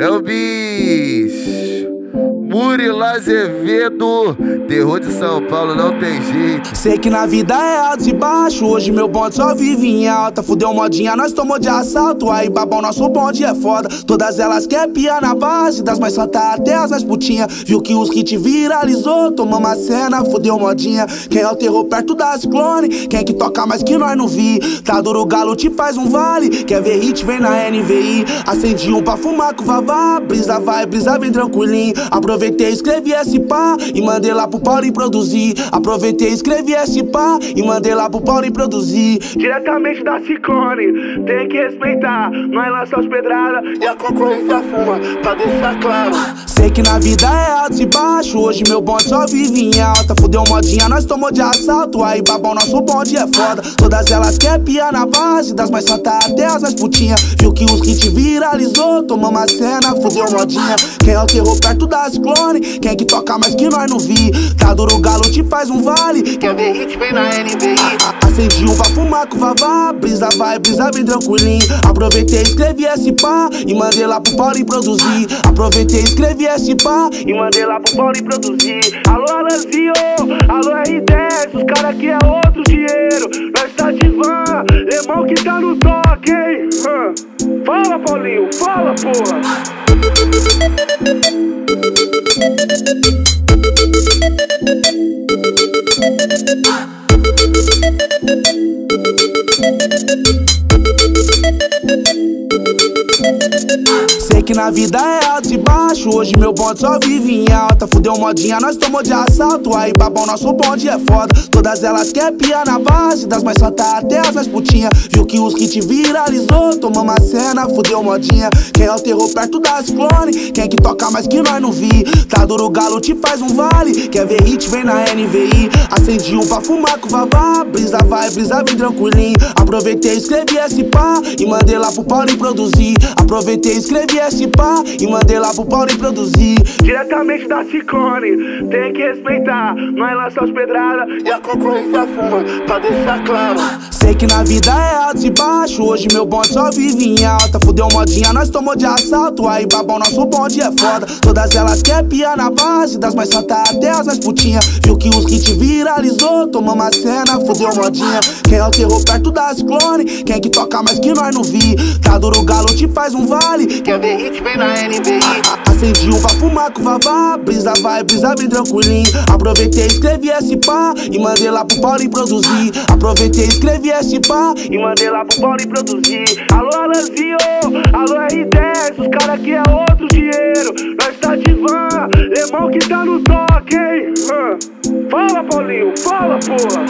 É o bicho. Murilo Azevedo, terror de São Paulo, não tem jeito. Sei que na vida é altos e baixo, hoje meu bonde só vive em alta. Fudeu modinha, nós tomou de assalto, aí babão, nosso bonde é foda. Todas elas quer piar na base, das mais santas até as mais putinha. Viu que os hit viralizou, tomamos a cena, fudeu modinha. Quem é o terror perto das clone, quem que toca mais que nós não vi. Tá duro, o galo te faz um vale, quer ver hit, vem na NVI. Acendi um pra fumar com o Vavá, brisa vai, brisa vem tranquilinho. Aproveitei, escrevi esse pá e mandei lá pro Paulinho produzir. Aproveitei, escrevi esse pá e mandei lá pro Paulinho produzir. Diretamente da Ciclone, tem que respeitar. Nós lança as pedradas e a concorrência fuma, pra deixar claro. Sei que na vida é altos e baixo, hoje meu bonde só vive em alta. Fudeu modinha, nós tomou de assalto, aí babão, nosso bonde é foda. Todas elas quer piar na base, das mais santas até as mais putinha. Viu que os hit viralizou, tomamos a cena, fudeu modinha. Quem é o terror perto das clone, quem que toca mais que nós não vi. Tá duro, o galo te faz um vale, quer ver hit, vem na NVI. Acendi um pra fumar com o Vavá, brisa vai, brisa vem tranquilinho. Aproveitei, escrevi esse pá e mandei lá pro Paulinho produzir. Aproveitei, escrevi esse pá e mandei lá pro Paulinho produzir. Alô, Alanzinho, alô, R10, os cara aqui é outro dinheiro. Nós tá de van, irmão que tá no toque, hein? Fala, Paulinho, fala, porra. Sei que na vida é altos e baixo, hoje meu bonde só vive em alta. Fudeu modinha, nós tomou de assalto, aí babão, nosso bonde é foda. Todas elas quer piar na base, das mais santas até as mais putinha. Viu que os hit viralizou, tomamos a cena, fudeu modinha. Quem é o terror perto das clone, quem que toca mais que nós não vi. Tá duro, o galo te faz um vale, quer ver hit, vem na NVI. Acendi um pra fumar com o Vavá, brisa vai, brisa vem tranquilinho. Aproveitei, escrevi esse pá e mandei lá pro Paulinho produzir. Aproveitei, escrevi esse pá e mandei lá pro Paulinho produzir. Diretamente da Ciclone, tem que respeitar. Nós lança as pedradas e a concorrência fuma, pra deixar claro. Sei que na vida é altos e baixo, hoje meu bonde só vive em alta. Fudeu modinha, nós tomou de assalto, aí babão, nosso bonde é foda. Todas elas quer piar na base, das mais santas até as mais putinha. Viu que os hit viralizou, tomamos a cena, fudeu modinha. Quem é o terror perto das clone, quem que toca mais que nós não vi. Tá duro, o galo te faz um vale, quer ver hit, vem na NVI. Acendi um pra fumar com o Vavá, brisa vai, brisa vem tranquilinho. Aproveitei, escrevi esse pá e mandei lá pro Paulinho produzir. Aproveitei, escrevi esse pá e mandei lá pro Paulinho produzir. Alô, Alanzinho, alô, R10, os cara aqui é outro dinheiro. Nós tá de van, irmão que tá no toque, hein? Fala, Paulinho, fala, porra.